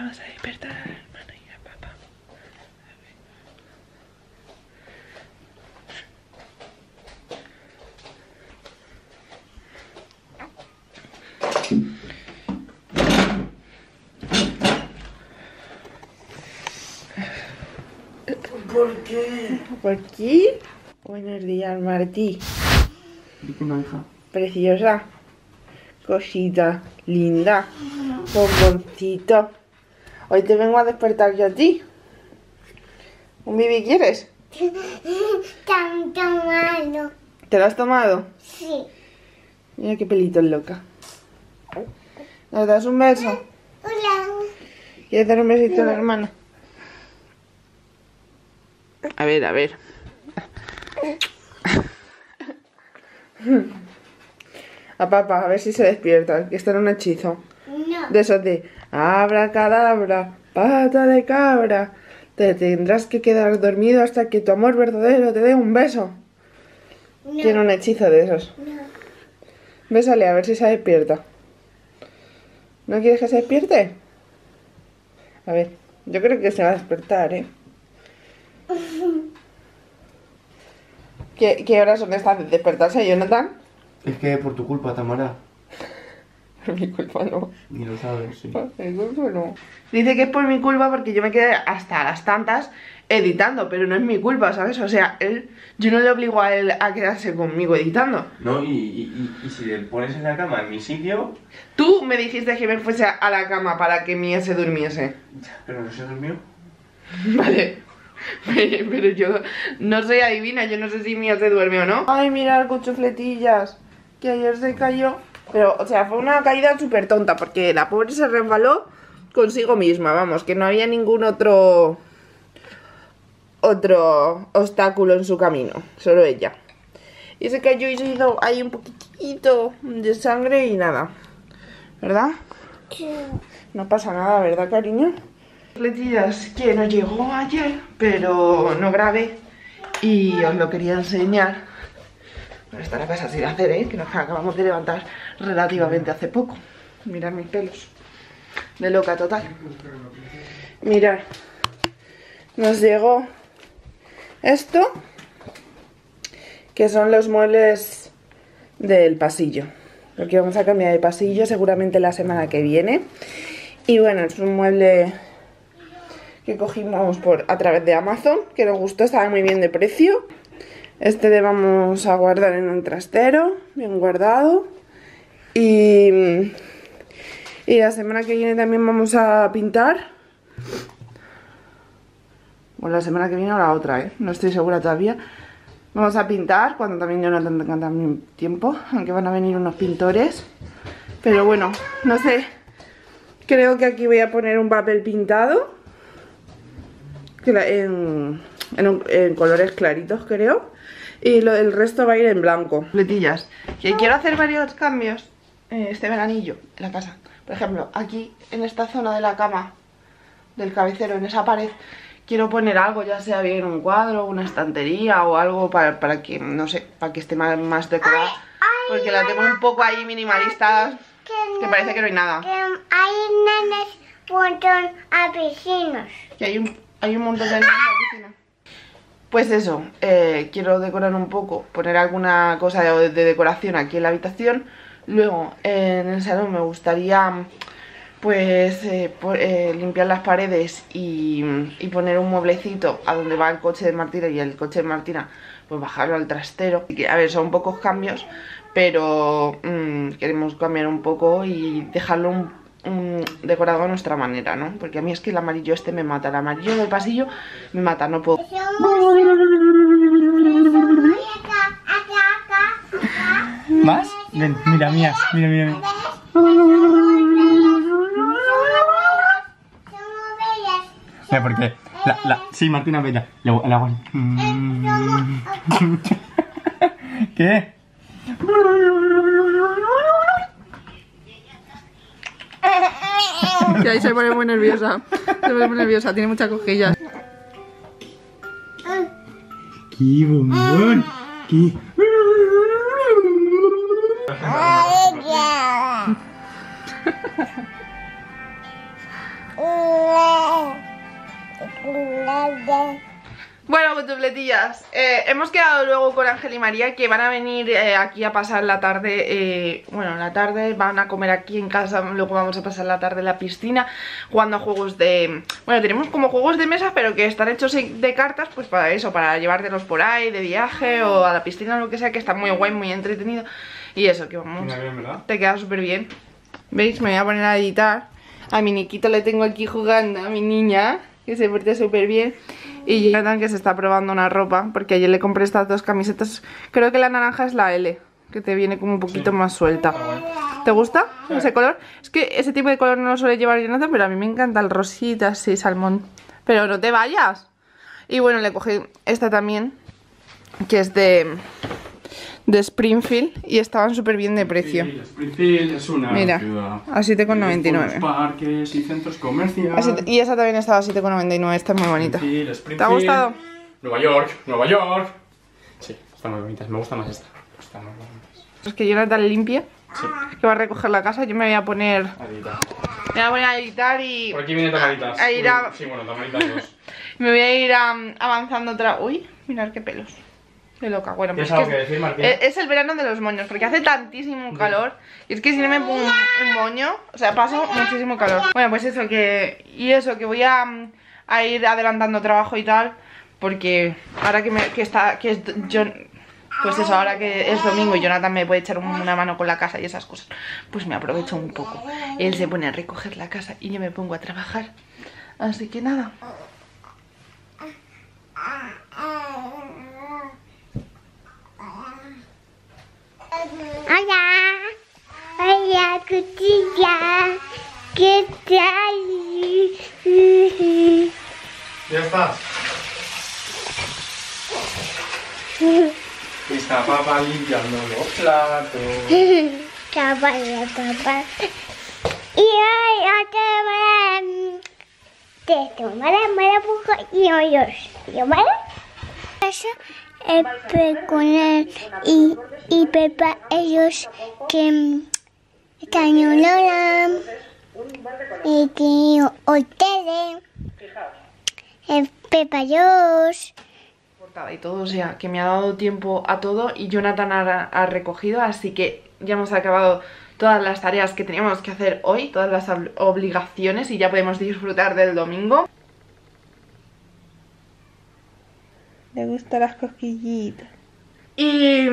Vamos a despertar a la hermana y a papá. ¿Por qué? ¿Por qué? Buenos días, Martí. Una hija. Preciosa. Cosita linda. Bomboncito. Hoy te vengo a despertar yo a ti. ¿Un bibi quieres? Tan tomado. ¿Te lo has tomado? Sí. Mira qué pelito loca. ¿Nos das un beso? Hola. ¿Quieres dar un besito a la hermana? A ver, a ver. A papá, a ver si se despierta, que está en un hechizo. No. De esos de abracadabra, pata de cabra. Te tendrás que quedar dormido hasta que tu amor verdadero te dé un beso. No. Tiene un hechizo de esos. No. Bésale a ver si se despierta. ¿No quieres que se despierte? A ver, yo creo que se va a despertar, ¿eh? ¿Qué horas son estas de despertarse, Jonathan? Es que por tu culpa, Tamara. Por mi culpa no. Ni lo sabes, sí. Por mi culpa no. Dice que es por mi culpa porque yo me quedé hasta las tantas editando, pero no es mi culpa, ¿sabes? O sea, yo no le obligo a él a quedarse conmigo editando. No, y si le pones en la cama en mi sitio... Tú me dijiste que me fuese a la cama para que Mía se durmiese. Pero no se durmió. Vale. Pero yo no soy adivina, yo no sé si Mía se duerme o no. Ay, mira, cuchufletillas, que ayer se cayó. Pero, o sea, fue una caída súper tonta, porque la pobre se resbaló consigo misma, vamos, que no había ningún otro obstáculo en su camino, solo ella. Y se cayó y se hizo ahí un poquitito de sangre y nada, ¿verdad? Sí. No pasa nada, ¿verdad, cariño? Letillas que nos llegó ayer, pero no grabé y os lo quería enseñar. Bueno, está la casa sin hacer, ¿eh? Que nos acabamos de levantar relativamente hace poco. Mirad mis pelos. De loca total. Mirad. Nos llegó esto, que son los muebles del pasillo. Porque vamos a cambiar de pasillo seguramente la semana que viene. Y bueno, es un mueble que cogimos a través de Amazon, que nos gustó, estaba muy bien de precio. Este le vamos a guardar en un trastero, bien guardado. Y la semana que viene también vamos a pintar. Bueno, la semana que viene o la otra, no estoy segura todavía. Vamos a pintar, cuando también yo no tenga también tiempo, aunque van a venir unos pintores. Pero bueno, no sé, creo que aquí voy a poner un papel pintado. En colores claritos, creo. Y el resto va a ir en blanco. Letillas, que quiero hacer varios cambios este veranillo en la casa. Por ejemplo, aquí en esta zona de la cama, del cabecero, en esa pared, quiero poner algo, ya sea bien un cuadro, una estantería o algo para que, no sé, para que esté más decorada. Porque la tengo un poco ahí minimalista, que parece que no hay nada. Que hay nenes montón a piscinas. Que hay un montón de niños en la piscina. Pues eso, quiero decorar un poco, poner alguna cosa de decoración aquí en la habitación. Luego en el salón me gustaría pues limpiar las paredes y poner un mueblecito a donde va el coche de Martina, y el coche de Martina pues bajarlo al trastero. A ver, son pocos cambios, pero queremos cambiar un poco y dejarlo decorado a nuestra manera, ¿no? Porque a mí es que el amarillo este me mata, el amarillo del pasillo me mata, no puedo. ¿Más? Ven, mira, mías, mira. Mira, porque sí, Martina, bella. La agua. ¿Qué? Que ahí se pone muy nerviosa. Tiene muchas cosquillas. ¡Qué bombón! ¡Qué! Bueno, cuchufletillas, hemos quedado luego con Ángel y María que van a venir aquí a pasar la tarde. Bueno, la tarde van a comer aquí en casa. Luego vamos a pasar la tarde en la piscina jugando a juegos de... Bueno, tenemos como juegos de mesa, pero que están hechos de cartas. Pues para eso, para llevártelos por ahí de viaje o a la piscina o lo que sea. Que está muy guay, muy entretenido. Y eso, que vamos, te queda súper bien. ¿Veis? Me voy a poner a editar. A mi Niquito le tengo aquí jugando, a mi niña, que se porta súper bien. Y Jonathan, que se está probando una ropa, porque ayer le compré estas dos camisetas. Creo que la naranja es la L, que te viene como un poquito más suelta. ¿Te gusta ese color? Es que ese tipo de color no lo suele llevar Jonathan, pero a mí me encanta el rosita, así, salmón. Pero no te vayas. Y bueno, le cogí esta también, que es de Springfield, y estaban súper bien de precio. Springfield es una Mira, ciudad. a 7,99. Parques y centros comerciales. Y esa también estaba a 7,99, esta es muy bonita. Springfield. ¿Te ha gustado? Nueva York, Nueva York. Sí, están muy bonitas, me gusta más esta. Están muy bonitas. Es que Jonathan limpia, Sí. que va a recoger la casa. Yo me voy a poner a editar y... Por aquí viene Tamaritas. A ir a... Sí, bueno, Tamaritas 2. Me voy a ir avanzando otra... Uy, mirad qué pelos. Qué loca. Bueno, pues ¿Tienes algo que decir, Martín? es el verano de los moños, porque hace tantísimo calor. Y es que si no me pongo un moño, o sea, paso muchísimo calor. Bueno, pues eso, que... Y eso, que voy a ir adelantando trabajo y tal, porque ahora pues eso, ahora que es domingo y Jonathan me puede echar una mano con la casa y esas cosas, pues me aprovecho un poco. Él se pone a recoger la casa y yo me pongo a trabajar. Así que nada. Hola, hola, cuchilla, ¿qué tal? Ya está. Está papá limpiando los platos. Papá. Y hoy te tomaré marabuja y hoyos. ¿Yo vale? Con él y Pepa, ellos que están en Lola y que ustedes, Pepa, Dios. Y todo, o sea, que me ha dado tiempo a todo y Jonathan ha recogido, así que ya hemos acabado todas las tareas que teníamos que hacer hoy, todas las obligaciones, y ya podemos disfrutar del domingo. Le gustan las cosquillitas. Y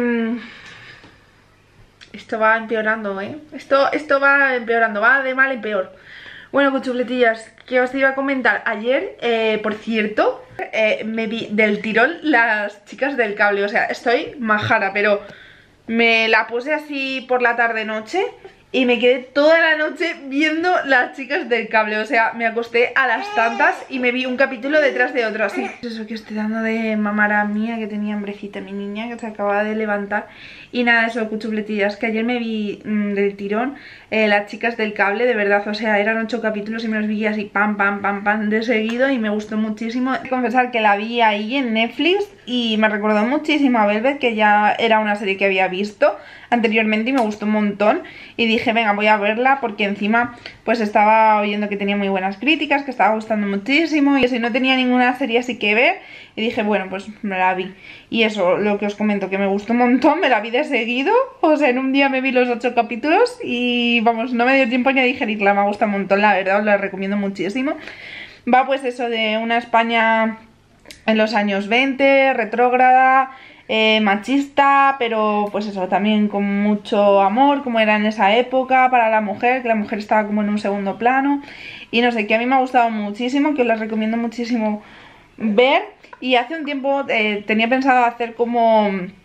esto va empeorando, ¿eh? Esto va empeorando, va de mal en peor. Bueno, cuchufletillas, que os iba a comentar. Ayer, por cierto, me vi del tirón Las Chicas del Cable. O sea, estoy majara, pero me la puse así por la tarde-noche y me quedé toda la noche viendo Las Chicas del Cable. O sea, me acosté a las tantas y me vi un capítulo detrás de otro, así. Eso que estoy dando de mamar a mía, que tenía hambrecita mi niña, que se acababa de levantar. Y nada, eso, cuchufletillas, que ayer me vi del tirón Las Chicas del Cable, de verdad. O sea, eran 8 capítulos y me los vi así pam, pam, pam, pam de seguido y me gustó muchísimo. He de confesar que la vi ahí en Netflix y me recordó muchísimo a Velvet, que ya era una serie que había visto anteriormente y me gustó un montón, y dije venga, voy a verla porque encima pues estaba oyendo que tenía muy buenas críticas, que estaba gustando muchísimo y si no tenía ninguna serie así que ver, y dije bueno, pues me la vi. Y eso, lo que os comento, que me gustó un montón, me la vi de seguido, o sea, en un día me vi los 8 capítulos y vamos, no me dio tiempo ni a digerirla, me gusta un montón, la verdad, os la recomiendo muchísimo. Va pues eso de una España en los años 20, retrógrada, machista, pero pues eso, también con mucho amor, como era en esa época para la mujer, que la mujer estaba como en un segundo plano, y no sé, que a mí me ha gustado muchísimo, que os la recomiendo muchísimo ver. Y hace un tiempo tenía pensado hacer como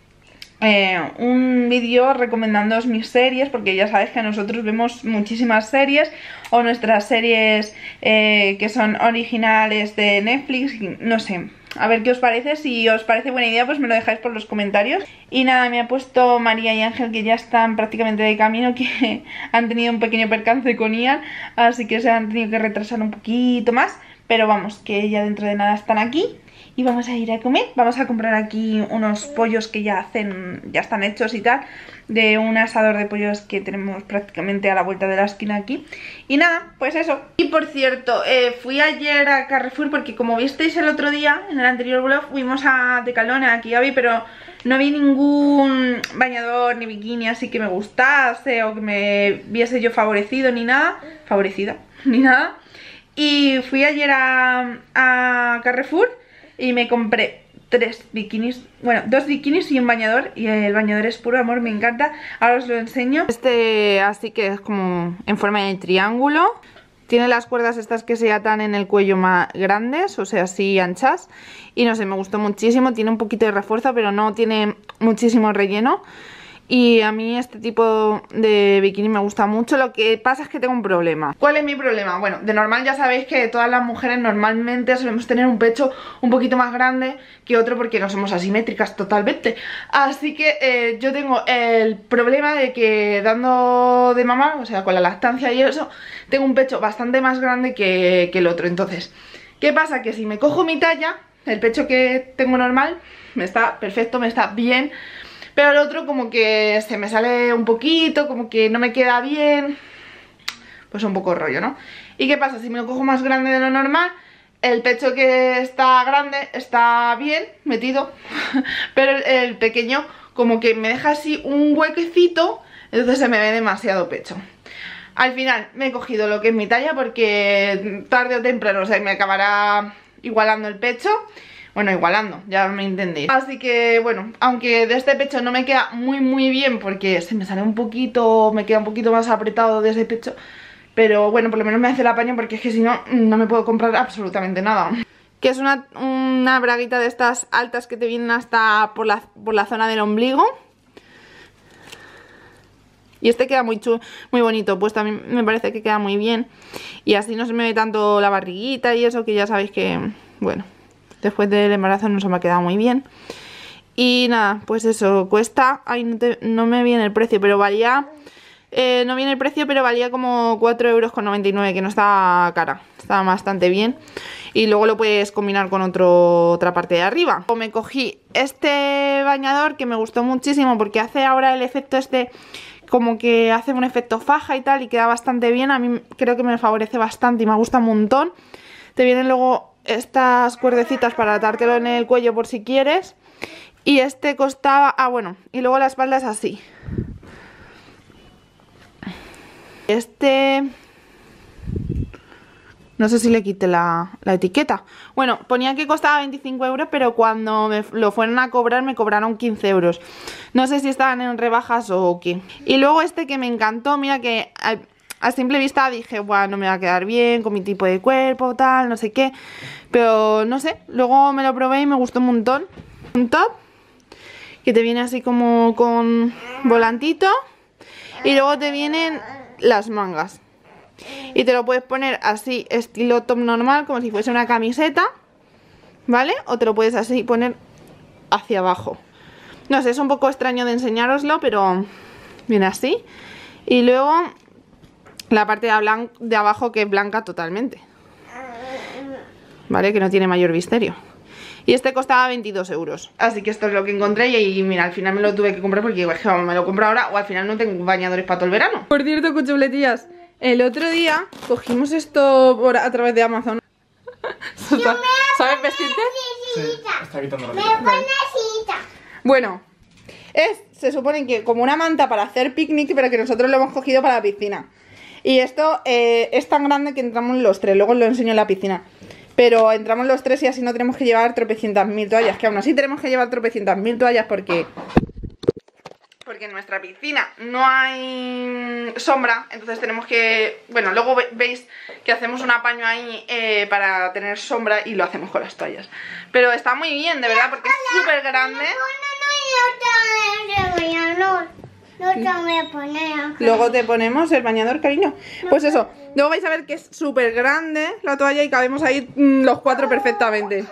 un vídeo recomendándoos mis series, porque ya sabéis que nosotros vemos muchísimas series, o nuestras series que son originales de Netflix, no sé. A ver qué os parece, si os parece buena idea pues me lo dejáis por los comentarios. Y nada, me ha puesto María y Ángel, que ya están prácticamente de camino, que han tenido un pequeño percance con Ian, así que se han tenido que retrasar un poquito más. pero vamos, que ya dentro de nada están aquí. Y vamos a ir a comer. Vamos a comprar aquí unos pollos que ya están hechos y tal, de un asador de pollos que tenemos prácticamente a la vuelta de la esquina aquí. Y nada, pues eso. Y por cierto, fui ayer a Carrefour porque como visteis el otro día, en el anterior vlog, fuimos a Decathlon, aquí Gaby, pero no vi ningún bañador ni bikini así que me gustase o que me viese yo favorecido ni nada. Favorecida, ni nada. Y fui ayer a Carrefour y me compré 3 bikinis, bueno, 2 bikinis y un bañador. Y el bañador es puro amor, me encanta. Ahora os lo enseño. Este así que es como en forma de triángulo. Tiene las cuerdas estas que se atan en el cuello más grandes, o sea, así anchas. Y no sé, me gustó muchísimo. Tiene un poquito de refuerzo, pero no tiene muchísimo relleno. Y a mí este tipo de bikini me gusta mucho. Lo que pasa es que tengo un problema. ¿Cuál es mi problema? Bueno, de normal ya sabéis que todas las mujeres normalmente solemos tener un pecho un poquito más grande que otro porque no somos asimétricas totalmente. Así que yo tengo el problema de que dando de mamar, o sea con la lactancia y eso, tengo un pecho bastante más grande que el otro. Entonces, ¿qué pasa? Que si me cojo mi talla, el pecho que tengo normal me está perfecto, me está bien, pero el otro como que se me sale un poquito, como que no me queda bien. Pues un poco rollo, ¿no? ¿Y qué pasa? Si me lo cojo más grande de lo normal, el pecho que está grande está bien metido, pero el pequeño como que me deja así un huequecito, entonces se me ve demasiado pecho. Al final me he cogido lo que es mi talla porque tarde o temprano se me acabará igualando el pecho. Bueno, igualando, ya me entendéis. Así que bueno, aunque de este pecho no me queda muy bien porque se me sale un poquito, me queda un poquito más apretado de ese pecho, pero bueno, por lo menos me hace el apaño porque es que si no, no me puedo comprar absolutamente nada. Que es una braguita de estas altas que te vienen hasta por la zona del ombligo. Y este queda muy bonito, pues también me parece que queda muy bien. Y así no se me ve tanto la barriguita y eso, que ya sabéis que, bueno, después del embarazo no se me ha quedado muy bien. Y nada, pues eso, cuesta... Ay, no me viene el precio, pero valía... no viene el precio, pero valía como 4,99 €, que no está cara. Está bastante bien. Y luego lo puedes combinar con otra parte de arriba. Me cogí este bañador que me gustó muchísimo porque hace ahora el efecto este... como que hace un efecto faja y tal, y queda bastante bien. A mí creo que me favorece bastante y me gusta un montón. Te vienen luego estas cuerdecitas para atártelo en el cuello por si quieres. Y este costaba... Ah, bueno, y luego la espalda es así. Este... no sé si le quité la etiqueta. Bueno, ponía que costaba 25 €, pero cuando me lo fueron a cobrar me cobraron 15 €. No sé si estaban en rebajas o qué. Y luego este que me encantó, mira que a simple vista dije, bueno, no me va a quedar bien con mi tipo de cuerpo, tal, no sé qué. Pero no sé, luego me lo probé y me gustó un montón. Un top que te viene así como con volantito. Y luego te vienen las mangas. Y te lo puedes poner así, estilo top normal, como si fuese una camiseta, ¿vale? O te lo puedes así poner hacia abajo. No sé, es un poco extraño de enseñároslo, pero viene así. Y luego la parte de abajo, que es blanca totalmente, ¿vale? Que no tiene mayor misterio. Y este costaba 22 €. Así que esto es lo que encontré y mira, al final me lo tuve que comprar porque es que vamos, me lo compro ahora o al final no tengo bañadores para todo el verano. Por cierto, cuchuletillas, el otro día cogimos esto a través de Amazon. ¿Sabes vestirte? Sí, está quitando la Me vida. pone cita. Bueno, se supone que como una manta para hacer picnic, pero que nosotros lo hemos cogido para la piscina. Y esto es tan grande que entramos los tres, luego os lo enseño en la piscina. Pero entramos los tres y así no tenemos que llevar tropecientas mil toallas, que aún así tenemos que llevar tropecientas mil toallas porque en nuestra piscina no hay sombra, entonces tenemos que... Bueno, luego veis que hacemos un apaño ahí para tener sombra y lo hacemos con las toallas. Pero está muy bien, de verdad, porque es súper grande. No te voy a poner. Luego te ponemos el bañador, cariño. Pues eso, luego vais a ver que es súper grande la toalla y cabemos ahí los cuatro perfectamente.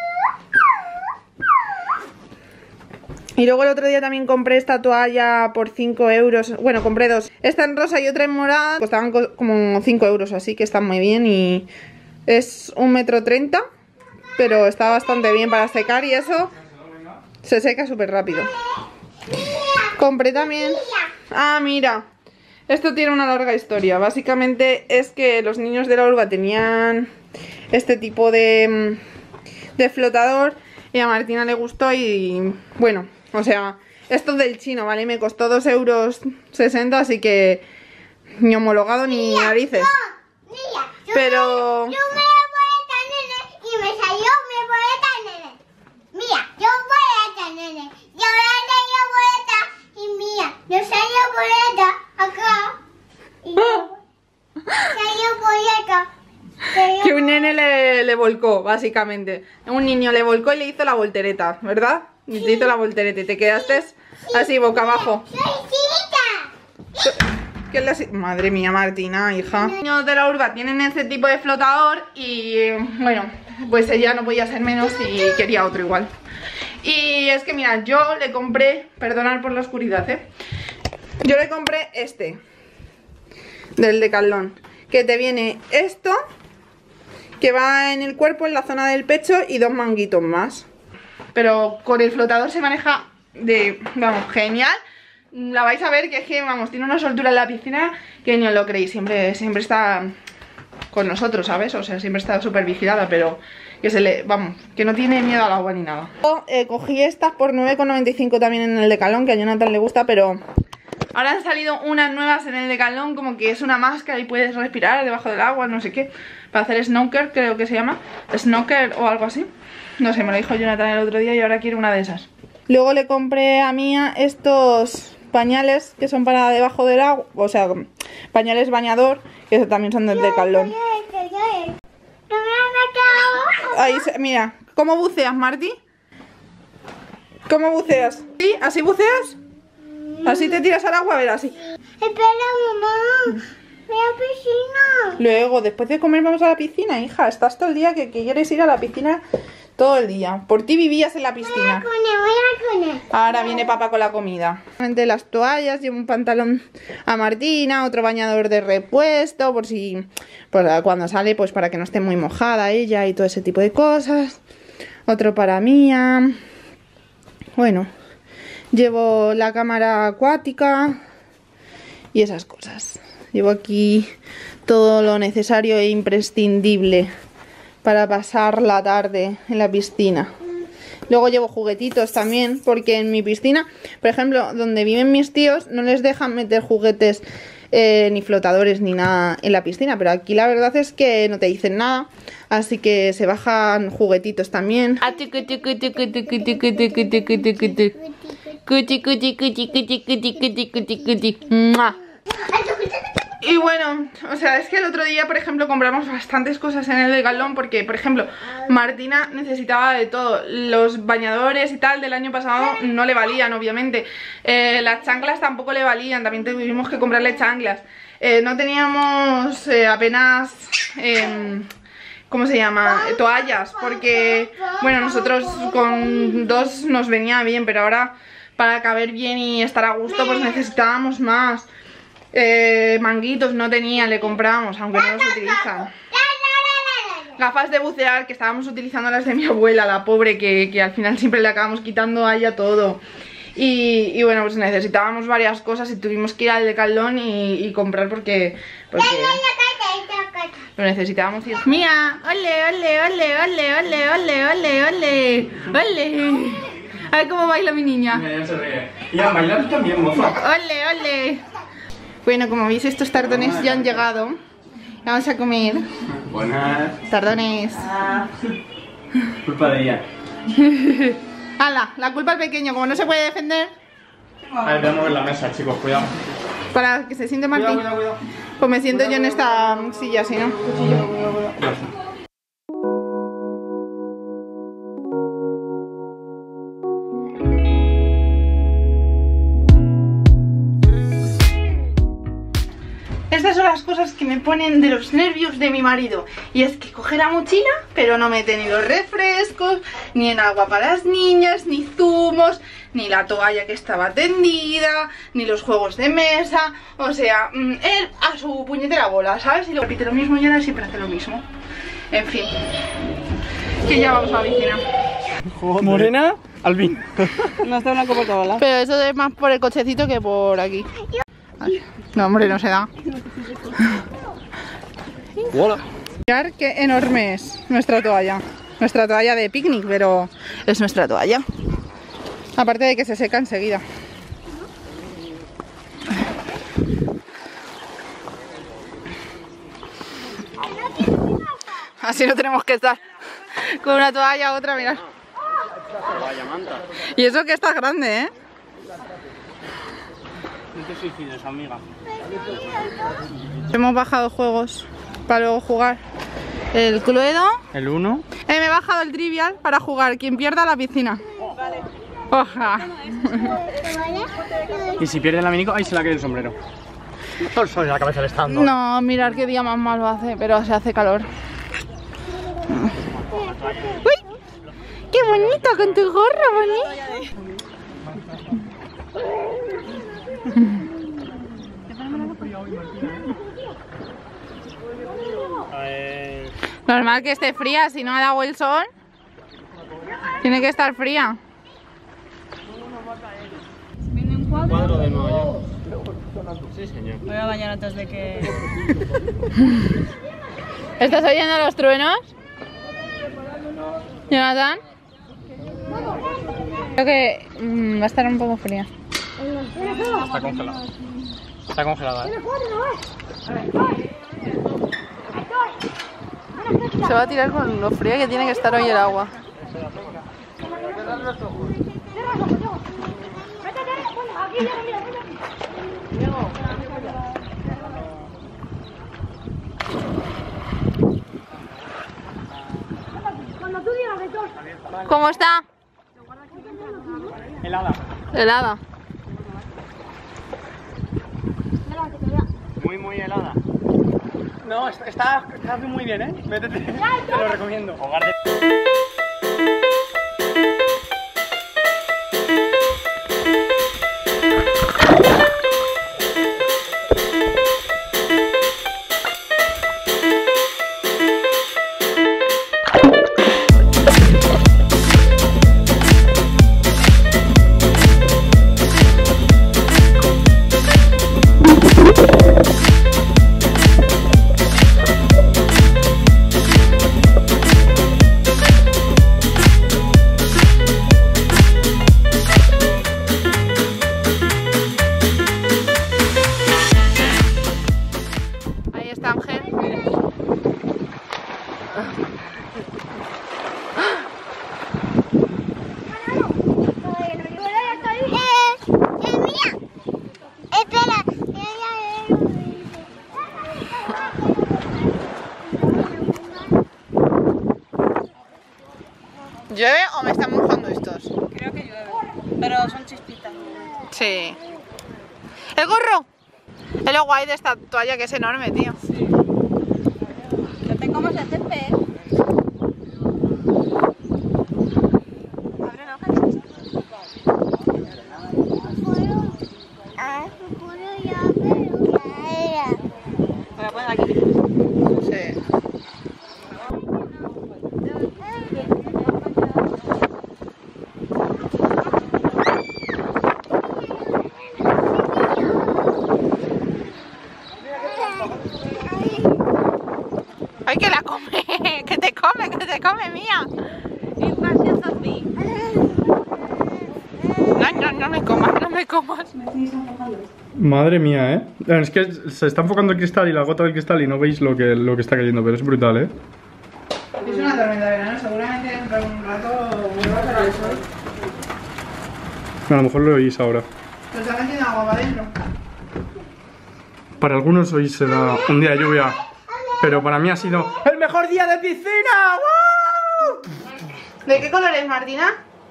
Y luego el otro día también compré esta toalla por 5 €. Bueno, compré dos. Esta en rosa y otra en morada. Costaban como 5 € así, que están muy bien y Es 1,30 m, pero está bastante bien para secar y eso se seca súper rápido. Compré también... Ah, mira, esto tiene una larga historia. Básicamente es que los niños de la urba tenían este tipo de flotador y a Martina le gustó y bueno, o sea, esto es del chino, ¿vale? Me costó 2,60 €, así que ni homologado ni narices. Pero... Yo me voy a esta nene y me salió, me voy a esta nene. Mira, yo voy a esta nene. Y ahora yo voy a esta y mira, yo salió por esta acá. Y yo salió por esta. Que un nene le volcó, básicamente. Un niño le volcó y le hizo la voltereta, ¿verdad? Y te hizo la voltereta y te quedaste así, boca abajo. ¿Qué le Madre mía, Martina, hija. Los niños de la urba tienen ese tipo de flotador y bueno, pues ella no podía ser menos y quería otro igual. Y es que mira, yo le compré, perdonad por la oscuridad, yo le compré este del Decathlon, que te viene esto, que va en el cuerpo, en la zona del pecho y 2 manguitos más. Pero con el flotador se maneja vamos, genial. La vais a ver que es que, vamos, tiene una soltura en la piscina que ni os lo creéis. Siempre está con nosotros, ¿sabes? O sea, siempre está súper vigilada, pero que vamos, que no tiene miedo al agua ni nada. Cogí estas por 9,95 € también en el Decathlon, que a Jonathan le gusta, pero ahora han salido unas nuevas en el Decathlon, como que es una máscara y puedes respirar debajo del agua, no sé qué, para hacer snorkel, creo que se llama, snorkel o algo así. No sé, me lo dijo Jonathan el otro día y ahora quiero una de esas. Luego le compré a Mía estos pañales que son para debajo del agua, o sea, pañales bañador, que también son del Decathlon. Ahí, mira, ¿cómo buceas, Marty? ¿Cómo buceas? ¿Sí? ¿Así buceas? ¿Así te tiras al agua? A ver, así. Espera, mamá. Voy a la piscina. Luego, después de comer vamos a la piscina, hija. Estás todo el día que quieres ir a la piscina todo el día. Por ti vivías en la piscina. Voy a comer. Ahora viene papá con la comida. Las toallas, llevo un pantalón a Martina, otro bañador de repuesto, por si cuando sale, pues para que no esté muy mojada ella y todo ese tipo de cosas. Otro para Mía. Bueno, llevo la cámara acuática y esas cosas. Llevo aquí todo lo necesario e imprescindible para pasar la tarde en la piscina. Luego llevo juguetitos también, porque en mi piscina, por ejemplo, donde viven mis tíos, no les dejan meter juguetes ni flotadores ni nada en la piscina, pero aquí la verdad es que no te dicen nada, así que se bajan juguetitos también. Y bueno, o sea, es que el otro día, por ejemplo, compramos bastantes cosas en el Decathlon porque, por ejemplo, Martina necesitaba de todo. Los bañadores y tal del año pasado no le valían, obviamente. Las chanclas tampoco le valían, también tuvimos que comprarle chanclas. No teníamos apenas... ¿cómo se llama? Toallas, porque, bueno, nosotros con 2 nos venía bien, pero ahora para caber bien y estar a gusto, pues necesitábamos más. Manguitos no tenía, le compramos, aunque no los utilizan. Gafas de bucear, que estábamos utilizando las de mi abuela, la pobre, que al final siempre le acabamos quitando a ella todo. Y bueno, pues necesitábamos varias cosas y tuvimos que ir al Decathlon y comprar porque lo necesitábamos. Mía, ole, ole, ole, ole, ole, ole, ole, ole, ole. A ver cómo baila mi niña. Y a bailar también, mozo. Ole, ole. Bueno, como veis, estos tardones ya han llegado. Vamos a comer. Buenas. Tardones. Culpa de ella. ¡Hala! La culpa al pequeño, como no se puede defender. A ver, voy a mover la mesa, chicos, cuidado. Para que se siente Martín. Cuidado. Pues me siento yo en esta silla, si no. Estas son las cosas que me ponen de los nervios de mi marido. Y es que coge la mochila, pero no mete ni los refrescos, ni el agua para las niñas, ni zumos, ni la toalla que estaba tendida, ni los juegos de mesa. O sea, él a su puñetera bola, ¿sabes? Y lo repite lo mismo y ahora siempre hace lo mismo. En fin, que ya vamos a la piscina. Morena, al fin. No está una Coca-Cola. Pero eso es más por el cochecito que por aquí. Ay, no, hombre, no se da. Hola. Mirad qué enorme es nuestra toalla. Nuestra toalla de picnic, pero es nuestra toalla. Aparte de que se seca enseguida. Así no tenemos que estar con una toalla u otra, mirad. Y eso que está grande, ¿eh? No te suicides, amiga. Hemos bajado juegos para luego jugar el Cluedo. El 1. Me he bajado el Trivial para jugar quien pierda la piscina. Vale. Oja. Y si pierde el abanico, ahí se la cae el sombrero. Todo el sol en la cabeza le está dando. No, mirar qué día más malo hace, pero se hace calor. ¡Uy! ¡Qué bonito con tu gorro, Bonnie! Normal que esté fría, si no ha dado el sol. Tiene que estar fría. Cuadro de Nueva York. Sí, señor. Me voy a bañar antes de que... ¿Estás oyendo los truenos? ¿Jonathan? Creo que va a estar un poco fría. Está congelada. Está congelada, ¿eh? Se va a tirar con lo fría que tiene que estar hoy el agua. ¿Cómo está? Helada. Helada. Muy helada. No, está muy bien, ¿eh? Métete. Te lo recomiendo. Hogar de... ¿Llueve o me están mojando estos? Creo que llueve, pero son chispitas. Sí. ¡El gorro! Es lo guay de esta toalla, que es enorme, tío. Sí. No te comas el césped. Abre la hoja. Me la pones aquí. Sí. ¡Ay, que la come! ¡Que te come, mía! No me comas, no me comas. Madre mía, ¿eh? Es que se está enfocando el cristal y la gota del cristal y no veis lo que está cayendo, pero es brutal, ¿eh? Es una tormenta de verano, seguramente dentro de un rato vuelva a salir el sol. A lo mejor lo oís ahora. Pero está metiendo agua para adentro. Para algunos hoy será un día de lluvia, pero para mí ha sido el mejor día de piscina. ¡Woo! ¿De qué color es, Martina?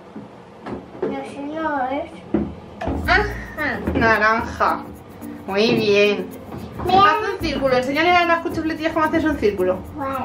Naranja. Muy bien. Haz un círculo. Enséñale a las cuchufletillas cómo haces un círculo.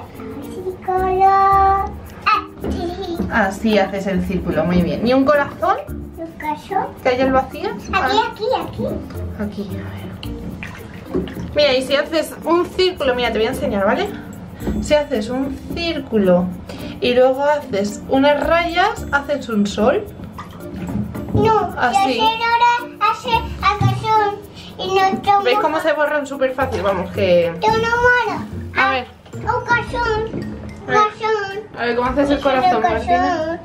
Así haces el círculo. Muy bien. ¿Y un corazón? ¿Que ayer lo hacías? Aquí. Aquí, a ver. Mira, y si haces un círculo, mira, te voy a enseñar, ¿vale? si haces un círculo y luego haces unas rayas, haces un sol. No, Así. yo sé ahora hacer acción y no tomo. ¿Veis cómo se borran súper fácil? Vamos, que... Yo no muero. A ver, Ocasión. a ver cómo haces el corazón, Martina.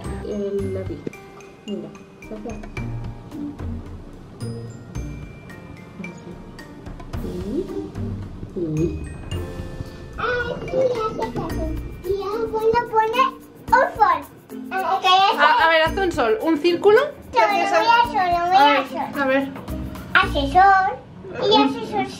Y voy a poner un sol. A ver, haz un sol, un círculo. Lo voy a sol. A ver. Hace sol. Y hace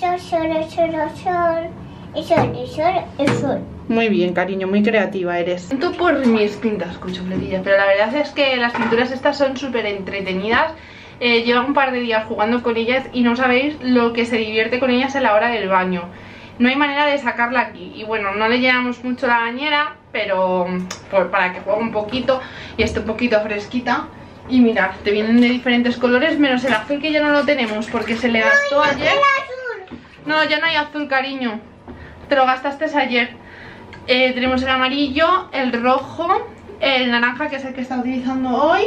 sol. Y sol. Muy bien, cariño, muy creativa eres. Siento por mis pintas con chupletillas, pero la verdad es que las pinturas estas son súper entretenidas. Llevo un par de días jugando con ellas y no sabéis lo que se divierte con ellas en la hora del baño. No hay manera de sacarla aquí. Y bueno, no le llenamos mucho la bañera, pero para que juegue un poquito y esté un poquito fresquita. Y mirad, te vienen de diferentes colores, menos el azul, que ya no lo tenemos porque se le gastó ayer. No, ya no hay azul, cariño. Te lo gastaste ayer. Tenemos el amarillo, el rojo, el naranja, que es el que está utilizando hoy.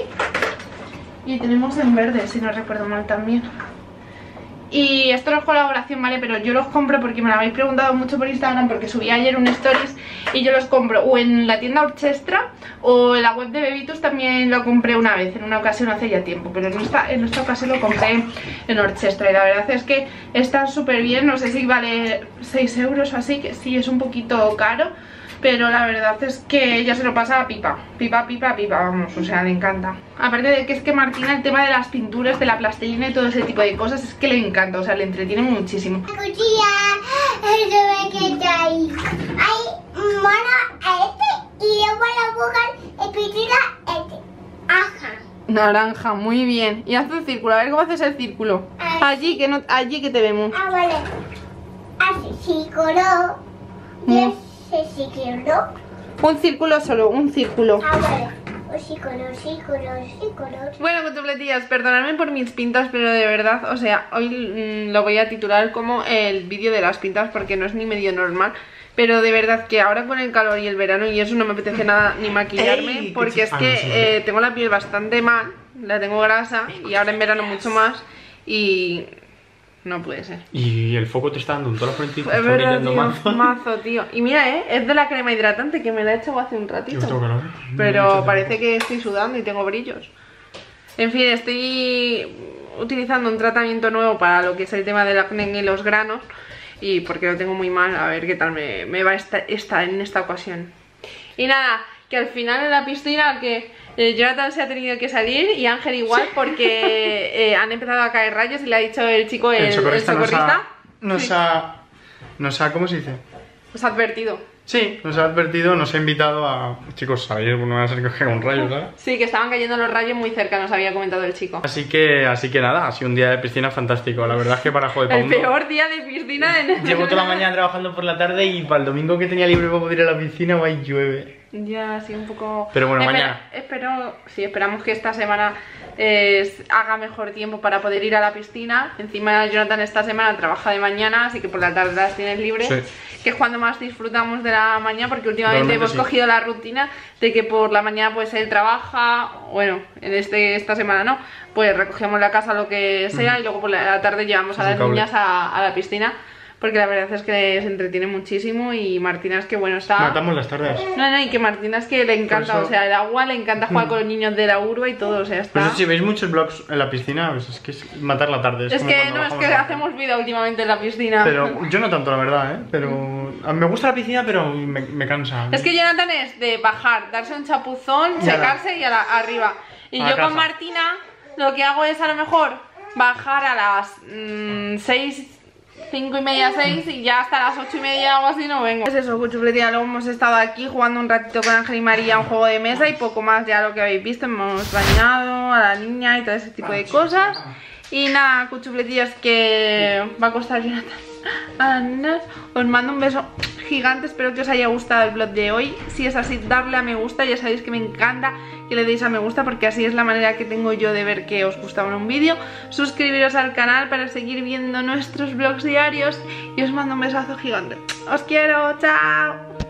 Y tenemos en verde, si no recuerdo mal también. Y esto no es colaboración, ¿vale? Pero yo los compro porque me lo habéis preguntado mucho por Instagram, porque subí ayer un stories y yo los compro o en la tienda Orchestra o en la web de Bebitus. También lo compré una vez, en una ocasión hace ya tiempo, pero en esta ocasión lo compré en Orchestra y la verdad es que están súper bien. No sé si vale 6 euros o así, que sí es un poquito caro, pero la verdad es que ella se lo pasa a pipa, vamos, o sea, le encanta. Aparte de que es que Martina, el tema de las pinturas, de la plastilina y todo ese tipo de cosas, es que le encanta, o sea, le entretiene muchísimo. Cuchilla, eso que está ahí. Ahí, bueno, a este y luego la boca el pichila este. Ajá. Naranja, muy bien. Y haz un círculo, a ver cómo haces el círculo. Allí que te vemos. Ah, vale. Así, círculo. Y ese círculo. Un círculo solo, un círculo. Ah, vale. Un círculo. Bueno, cuchupletillas, perdonadme por mis pintas, pero de verdad, o sea, hoy lo voy a titular como el vídeo de las pintas porque no es ni medio normal. Pero de verdad que ahora con el calor y el verano y eso no me apetece nada ni maquillarme, porque es que tengo la piel bastante mal, la tengo grasa y ahora en verano mucho más y no puede ser. Y el foco te está dando un tono frente y Es verdad, tío, mazo, tío. Y mira, es de la crema hidratante que me la he hecho hace un ratito. Pero parece que estoy sudando y tengo brillos. En fin, estoy utilizando un tratamiento nuevo para lo que es el tema del acné y los granos. Y porque lo tengo muy mal, a ver qué tal me va en esta ocasión. Y nada, que al final en la piscina que Jonathan se ha tenido que salir y Ángel igual porque han empezado a caer rayos y le ha dicho el chico, el socorrista. Nos ha, ¿cómo se dice? Nos ha advertido. Sí, nos ha advertido, nos ha invitado a... Chicos, salir, no van a ser que caiga un rayo, ¿sabes? Sí, que estaban cayendo los rayos muy cerca, nos había comentado el chico. Así que nada, ha sido un día de piscina fantástico. La verdad es que para joder, el peor día de piscina en... Llevo toda la mañana trabajando por la tarde y para el domingo que tenía libre para poder ir a la piscina, guay, llueve. Ya, sí, un poco... Pero bueno, mañana. Esperamos que esta semana haga mejor tiempo para poder ir a la piscina. Encima Jonathan esta semana trabaja de mañana, así que por la tarde las tienes libres. Sí. Que es cuando más disfrutamos de la mañana, porque últimamente hemos cogido la rutina de que por la mañana pues él trabaja, bueno, en esta semana no, pues recogemos la casa, lo que sea, y luego por la tarde llevamos a las niñas a la piscina. Porque la verdad es que se entretiene muchísimo y Martina es que bueno está... Matamos las tardes. No, y que Martina es que le encanta, o sea, el agua, le encanta jugar con los niños de la urba y todo, o sea, está... Pues si veis muchos vlogs en la piscina, pues es que es matar la tarde. Es que hacemos vida últimamente en la piscina. Pero yo no tanto, la verdad, pero... Me gusta la piscina, pero me cansa. Es que Jonathan es de bajar, darse un chapuzón, secarse y arriba. Y yo con Martina lo que hago es a lo mejor bajar a las 5:30, 6 y ya hasta las 8:30 o así no vengo. Pues eso, cuchupletía, luego hemos estado aquí jugando un ratito con Ángel y María un juego de mesa y poco más, ya lo que habéis visto, hemos bañado a la niña y todo ese tipo de cosas. Y nada, cuchupletillas, que va a costar Jonathan a las niñas. Os mando un beso gigante, espero que os haya gustado el vlog de hoy. Si es así, darle a me gusta, ya sabéis que me encanta que le deis a me gusta porque así es la manera que tengo yo de ver que os gustaba un vídeo. Suscribiros al canal para seguir viendo nuestros vlogs diarios y os mando un besazo gigante. Os quiero, chao.